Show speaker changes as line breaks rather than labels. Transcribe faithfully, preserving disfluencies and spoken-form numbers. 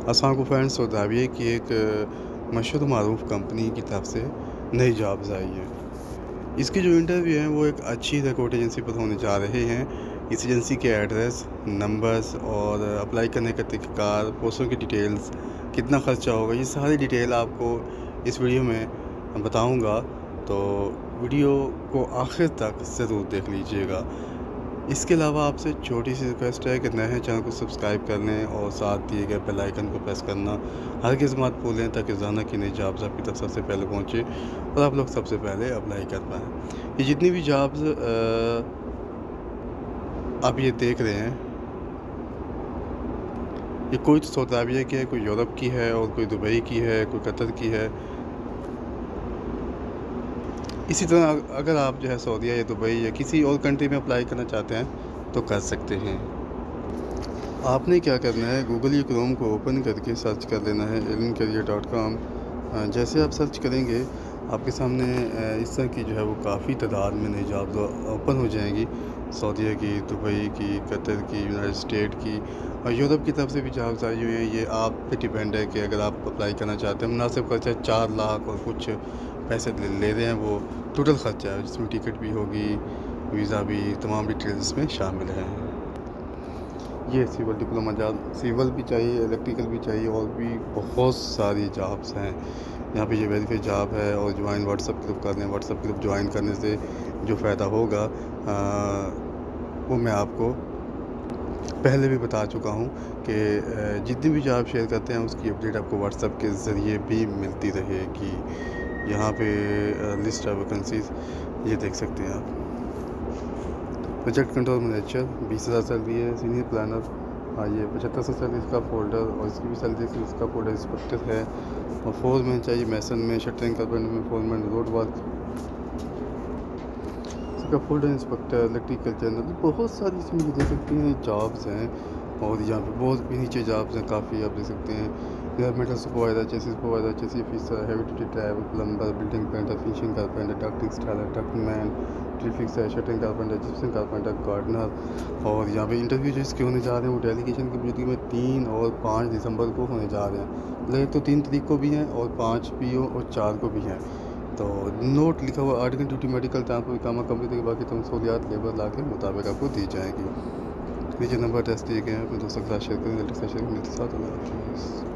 अस्सलाम friends, Saudi की एक मशहूर मारूफ कंपनी की तरफ से नई जॉब्स आई हैं। इसके जो इंटरव्यू हैं वो एक अच्छी रिक्रूट एजेंसी पर होने जा रहे हैं। इस एजेंसी के एड्रेस, नंबर्स और अप्लाई करने का तरीक़ाकार, पोस्टों की डिटेल्स, कितना ख़र्चा होगा, ये सारी डिटेल आपको इस वीडियो में बताऊंगा। तो वीडियो को आखिर तक ज़रूर देख लीजिएगा। इसके अलावा आपसे छोटी सी रिक्वेस्ट है कि नए चैनल को सब्सक्राइब कर लें और साथ दिए गए बेल आइकन को प्रेस करना हरगिज़ मत भूलें, ताकि रोज़ाना की नई जॉब्स आपकी तरफ सबसे पहले पहुंचे और आप लोग सबसे पहले अप्लाई कर पाएँ। ये जितनी भी जॉब्स आप ये देख रहे हैं, ये कोई तो सऊदी अरबिया की है, कोई यूरोप की है और कोई दुबई की है, कोई कतर की है। इसी तरह अगर आप जो है सऊदीया या दुबई या किसी और कंट्री में अप्लाई करना चाहते हैं तो कर सकते हैं। आपने क्या करना है, गूगल या क्रोम को ओपन करके सर्च कर लेना है एलन करियर डॉट कॉम। जैसे आप सर्च करेंगे आपके सामने इस तरह की जो है वो काफ़ी तादाद में नई जॉब्स ओपन हो जाएंगी। सऊदीया की, दुबई की, कतर की, यूनाइटेड स्टेट की और यूरोप की तरफ से भी जॉब्स आई हुई हैं। ये आप पे डिपेंड है कि अगर आप अप्लाई करना चाहते हैं। मुनासिब खर्चा चार लाख और कुछ पैसे ले रहे हैं, वो टोटल ख़र्चा है जिसमें टिकट भी होगी, वीज़ा भी, तमाम डिटेल्स इसमें शामिल हैं। ये सिविल डिप्लोमा जॉब, सिविल भी चाहिए, इलेक्ट्रिकल भी चाहिए और भी बहुत सारी जॉब्स हैं। यहाँ पे ये वेरीफाई जॉब है और ज्वाइन व्हाट्सअप ग्रुप कर लें। व्हाट्सअप ग्रुप ज्वाइन करने से जो फ़ायदा होगा आ, वो मैं आपको पहले भी बता चुका हूँ कि जितनी भी जॉब शेयर करते हैं उसकी अपडेट आपको व्हाट्सअप के ज़रिए भी मिलती रहेगी। यहाँ पे लिस्ट ऑफ वैकेंसीज ये देख सकते हैं आप। प्रोजेक्ट कंट्रोल मैनेजर बीस हज़ार सैलरी है। सीनियर प्लानर, हाँ ये पचहत्तर सौ सैलरी इसका फोल्डर और इसकी भी सैलरी इसका फोल्डर इंस्पेक्टर है। और फोरमैन चाहिए मैसन में, शटरिंग कारपेंटर में फोरमैन, रोड वर्क इसका फोल्डर इंस्पेक्टर, इलेक्ट्रिकल जनरल, बहुत सारी इसमें ये देख सकते हैं जॉब्स हैं। और यहाँ पे बहुत भी नीचे जॉब्स हैं काफ़ी, आप देख सकते हैं। Metal supervisor, chassis supervisor, chassis officer, heavy duty driver, plumber, building painter, finishing carpenter, duct installer, duct man, tree fixer, shuttering carpenter, gypsum carpenter, gardener. और यहाँ पे इंटरव्यू जो इसके होने जा रहे हैं वो डेलीगेशन की मौजूदगी में तीन और पाँच दिसंबर को होने जा रहे हैं। मतलब एक तो तीन तारीख को भी हैं और पाँच भी हो और चार को भी हैं। तो नोट लिखा हुआ आर्टिकल ड्यूटी मेडिकल ट्रांसपोर्ट काम कंप्लीट के बाकी तुम सहूलियात लेबर ला के मुताबिक आपको दी जाएगी। नीचे नंबर टेस्ट दिए गए हैं, अपने दोस्तों के साथ शेयर करें, शेयर करें, मिलते साथ।